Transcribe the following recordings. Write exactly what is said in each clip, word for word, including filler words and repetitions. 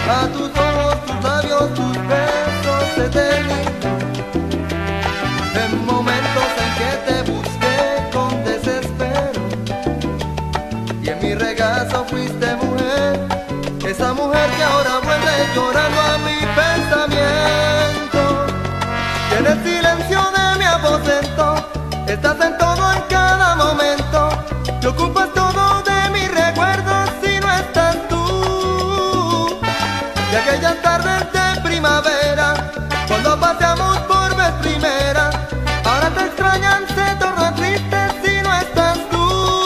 A tus ojos, tus labios, tus besos se delito. En momentos en que te busqué con desespero, y en mi regazo fuiste mujer, esa mujer que ahora vuelve llorando a mi pensamiento. Y en el silencio de mi aposento estás en todo, en cada momento, te ocupas todo de mis recuerdos si no estás tú. De aquellas tardes de primavera, cuando paseamos por vez primera, ahora te extrañan, se tornan tristes si no estás tú.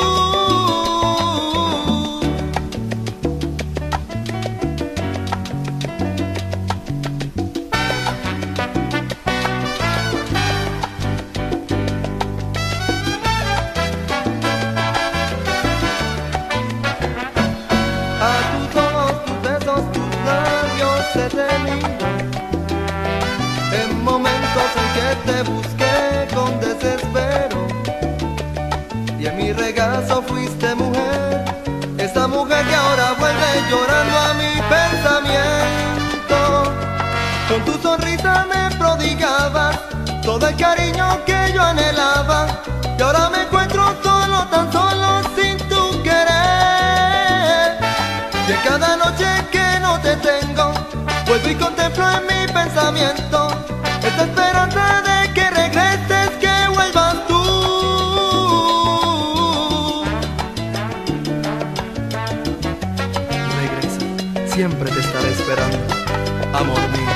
A tus ojos, tus besos, tus labios se delito. En momentos en que te busqué con desespero, y en mi regazo fuiste mujer, esa mujer que ahora vuelve llorando a mi pensamiento. Con tu sonrisa me prodigabas todo el cariño que yo anhelaba, y ahora me encuentro solo, tan solo, sin tu querer. Y en cada noche que no te tengo, vuelvo y contemplo en mi pensamiento esta esperanza de que regreses, que vuelvas tú. Regresa, siempre te estaré esperando, amor mío.